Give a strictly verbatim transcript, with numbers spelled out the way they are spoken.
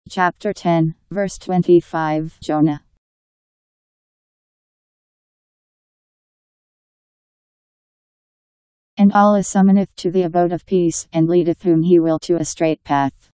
Chapter ten, verse twenty-five. Jonah. And Allah summoneth to the abode of peace, and leadeth whom he will to a straight path.